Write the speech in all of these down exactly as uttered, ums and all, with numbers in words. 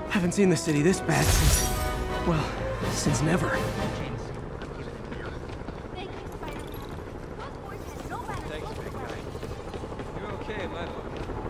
Haven't seen the city this bad since... well, since never. Thanks, big guy. You're okay, my love.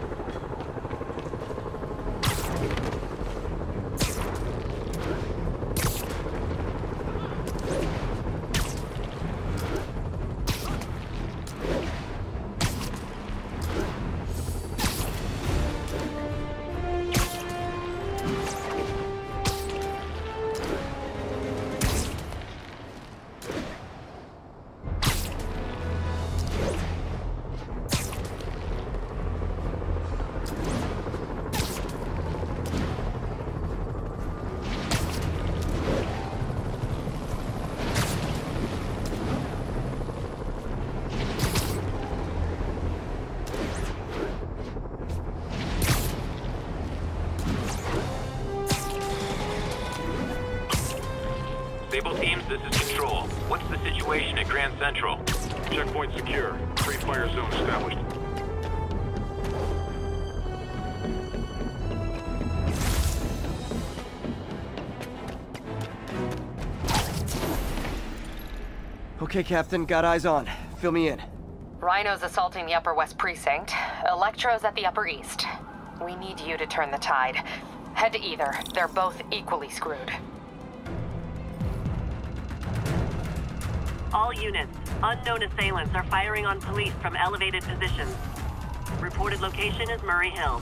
Sable teams, this is Control. What's the situation at Grand Central? Checkpoint secure. Free fire zone established. Okay, Captain, got eyes on. Fill me in. Rhino's assaulting the Upper West Precinct. Electro's at the Upper East. We need you to turn the tide. Head to either. They're both equally screwed. All units, unknown assailants are firing on police from elevated positions. Reported location is Murray Hill.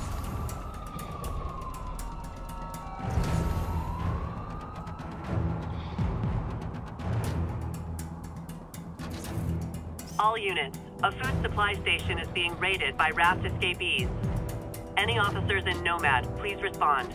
All units, a food supply station is being raided by raft escapees. Any officers in Nomad, please respond.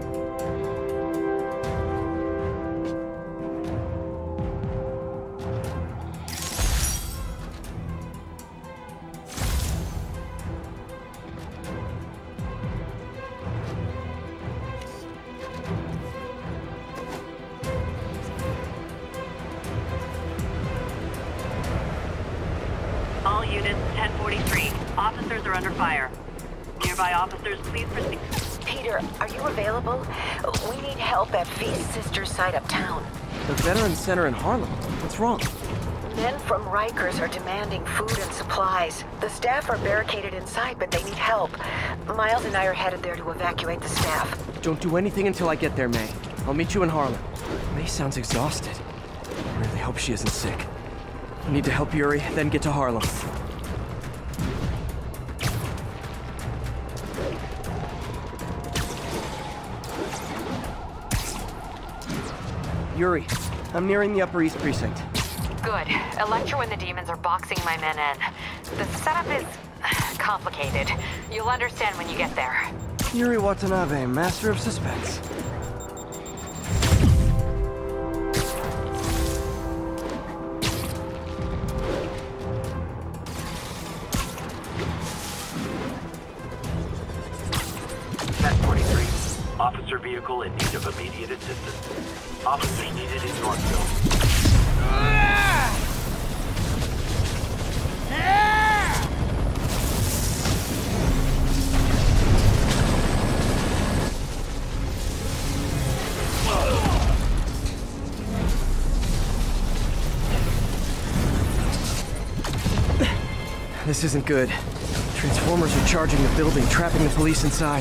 All units, ten forty-three. Officers are under fire. Nearby officers, please proceed. Peter, are you available? We need help at Feast Sisters site uptown. The Veterans Center in Harlem. What's wrong? Men from Rikers are demanding food and supplies. The staff are barricaded inside, but they need help. Miles and I are headed there to evacuate the staff. Don't do anything until I get there, May. I'll meet you in Harlem. May sounds exhausted. I really hope she isn't sick. I need to help Yuri, then get to Harlem. Yuri, I'm nearing the Upper East Precinct. Good. Electro and the demons are boxing my men in. The setup is complicated. You'll understand when you get there. Yuri Watanabe, master of suspense. ten forty-three. Officer vehicle in need of immediate assistance. Officers needed in Northville. This isn't good. Transformers are charging the building, trapping the police inside.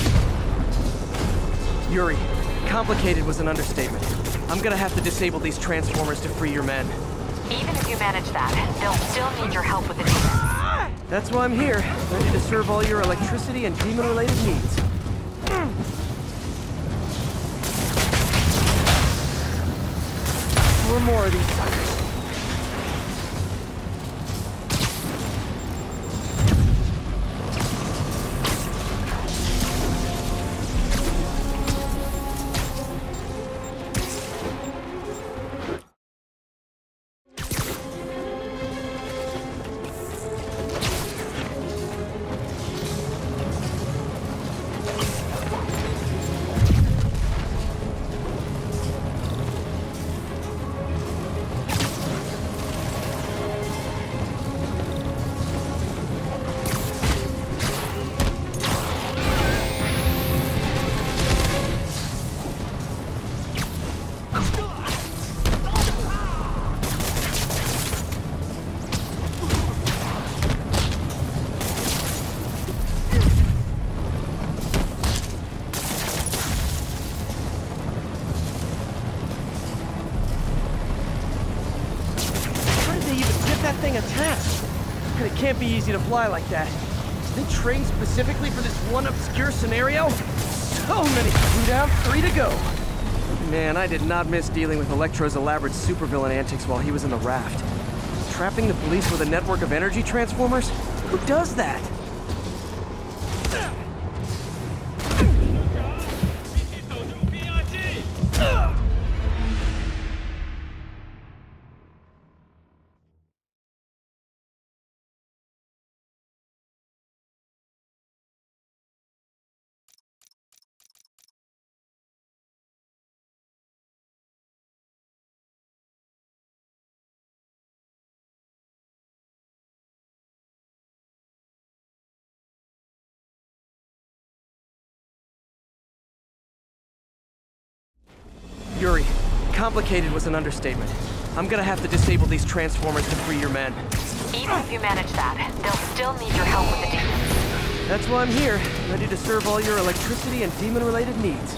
Yuri, complicated was an understatement. I'm gonna have to disable these transformers to free your men. Even if you manage that, they'll still need your help with the demons. That's why I'm here, ready to serve all your electricity and demon-related needs. Four more of these suckers. can't be easy to fly like that. They trained specifically for this one obscure scenario? So many! Two down, three to go. Man, I did not miss dealing with Electro's elaborate supervillain antics while he was in the raft. Trapping the police with a network of energy transformers? Who does that? Yuri, complicated was an understatement. I'm gonna have to disable these transformers to free your men. Even if you manage that, they'll still need your help with the demons. That's why I'm here, ready to serve all your electricity and demon-related needs.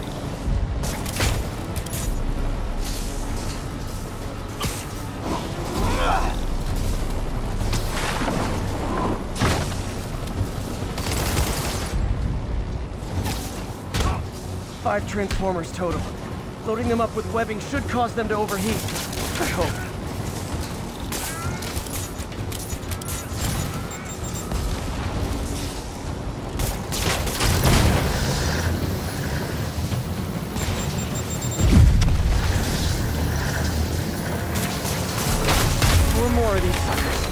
Five transformers total. Loading them up with webbing should cause them to overheat. I hope. Four more of these suckers.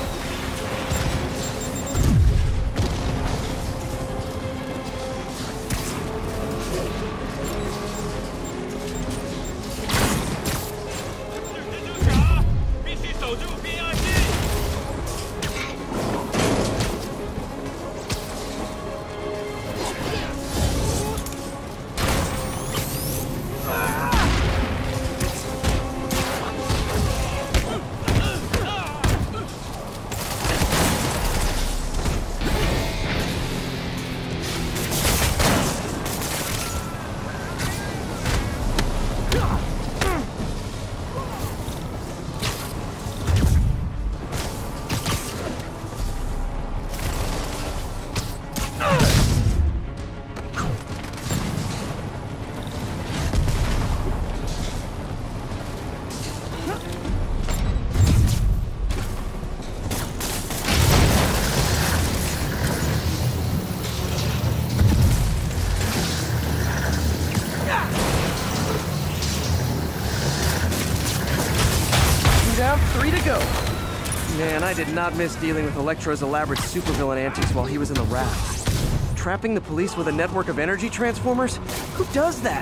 Three to go. Man, I did not miss dealing with Electro's elaborate supervillain antics while he was in the raft. Trapping the police with a network of energy transformers? Who does that?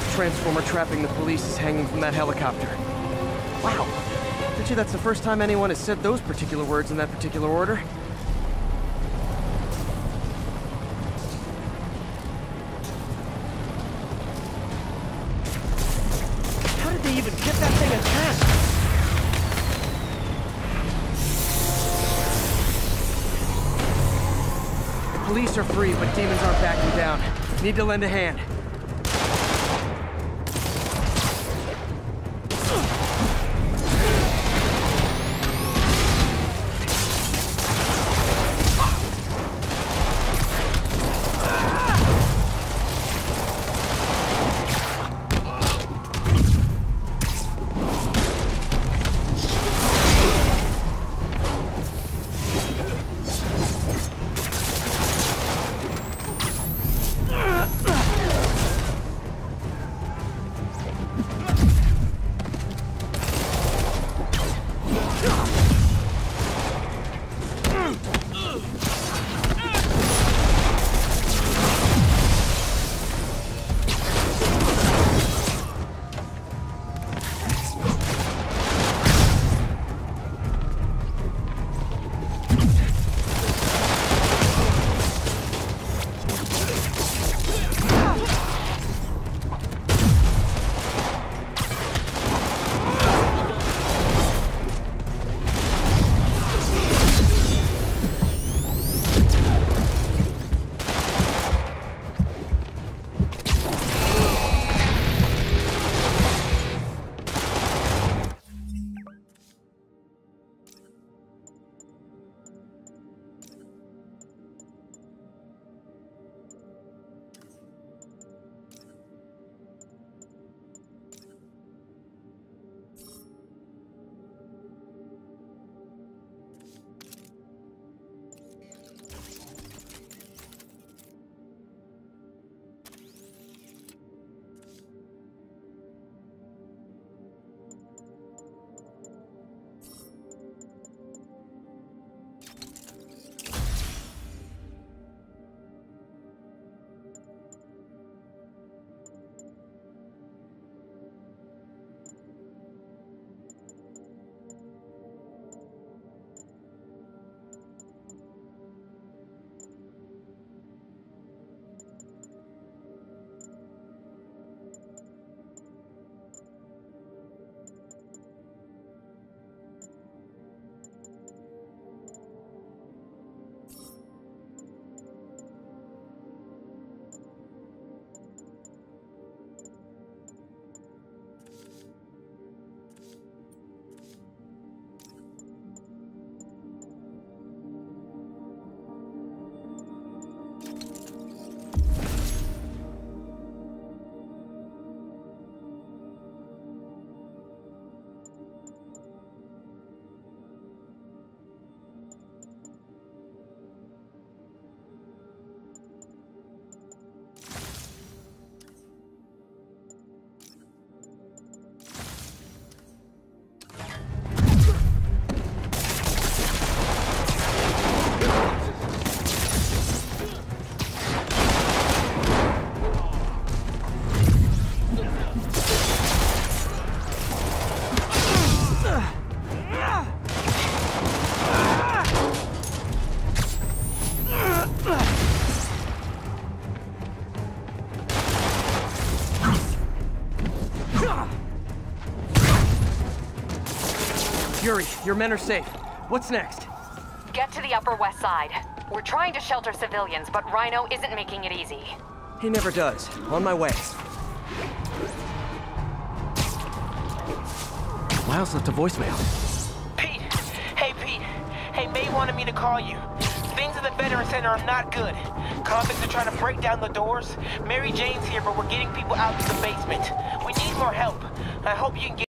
last transformer trapping the police is hanging from that helicopter. Wow. Bet you that's the first time anyone has said those particular words in that particular order. How did they even get that thing attached? The police are free, but demons aren't backing down. Need to lend a hand. Yuri, your men are safe. What's next? Get to the Upper West Side. We're trying to shelter civilians, but Rhino isn't making it easy. He never does. On my way. Miles left a voicemail. Pete! Hey, Pete. Hey, May wanted me to call you. Things in the Veteran Center are not good. Convicts are trying to break down the doors. Mary Jane's here, but we're getting people out to the basement. We need more help. I hope you can get